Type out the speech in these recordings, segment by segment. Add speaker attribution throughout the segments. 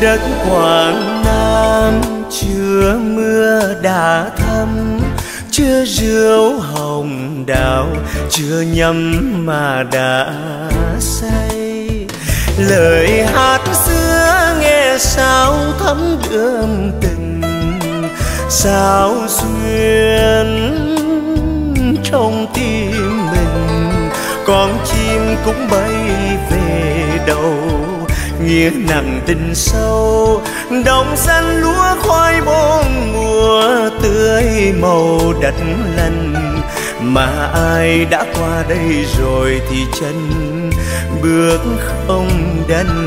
Speaker 1: Đất Quảng Nam chưa mưa đã thấm, chưa rượu hồng đào, chưa nhắm mà đã say. Lời hát xưa nghe sao thấm đượm tình, sao xuyên trong tim mình. Con chim cũng bay về đâu, nghĩa nặng tình sâu. Đồng xanh lúa khoai bốn mùa tươi màu đất lành, mà ai đã qua đây rồi thì chân bước không đành.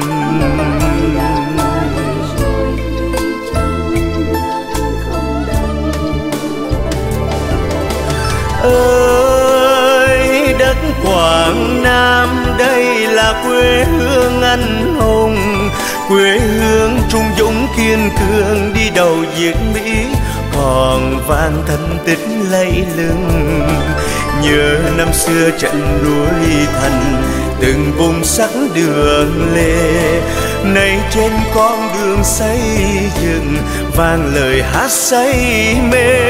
Speaker 1: Ơi đất Quảng Nam, đây là quê hương anh hùng, quê hương trung dũng kiên cường đi đầu diệt Mỹ, còn vang thân tích lẫy lừng. Nhớ năm xưa trận núi Thành, từng vùng sắc đường lê, nay trên con đường xây dựng vang lời hát say mê.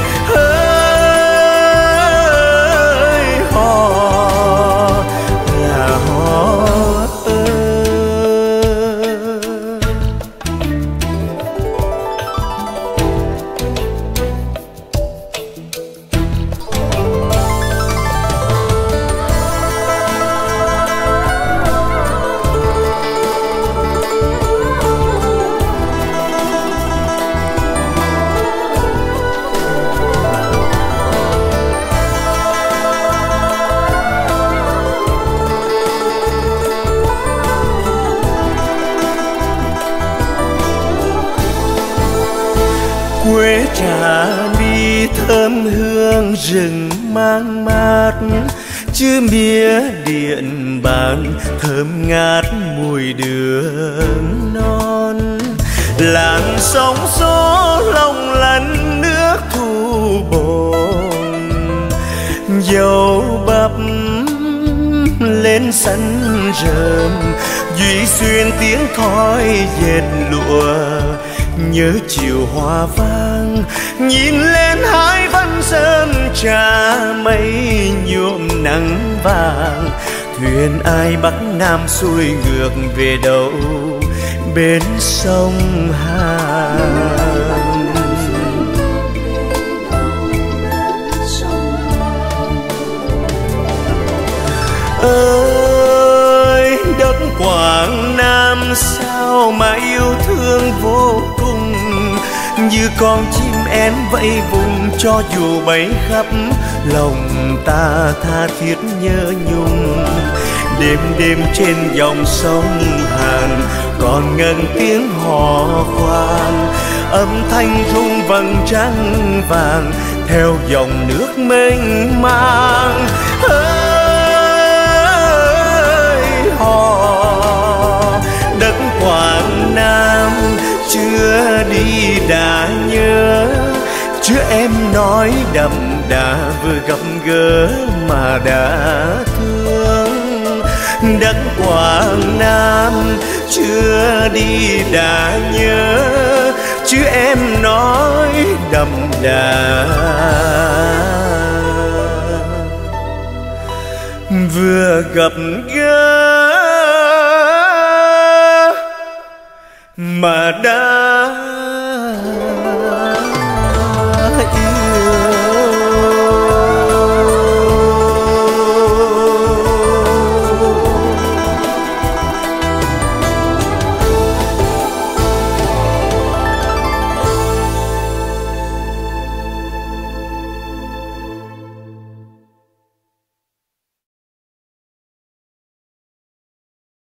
Speaker 1: Quê Trà My thơm hương rừng mang mát, chứ mía Điện Bàn thơm ngát mùi đường non. Làng sóng gió long lanh nước thu bồn, dầu bắp lên sân rơm, duy xuyên tiếng thói dệt lụa. Nhớ chiều hoa vang, nhìn lên hai văn sơn trà, mây nhuộm nắng vàng. Thuyền ai Bắc Nam xuôi ngược về đâu bên sông Hàn. Ơi đất Quảng Nam, sao mà yêu thương vô cùng, như con chim én vẫy vùng cho dù bay khắp. Lòng ta tha thiết nhớ nhung, đêm đêm trên dòng sông Hàn còn ngân tiếng hò khoan, âm thanh rung vầng trăng vàng theo dòng nước mênh mang. Đất Quảng Nam chưa đi đã nhớ, chứ em nói đậm đà vừa gặp gỡ mà đã thương. Đất Quảng Nam chưa đi đã nhớ, chứ em nói đậm đà vừa gặp gỡ mà đã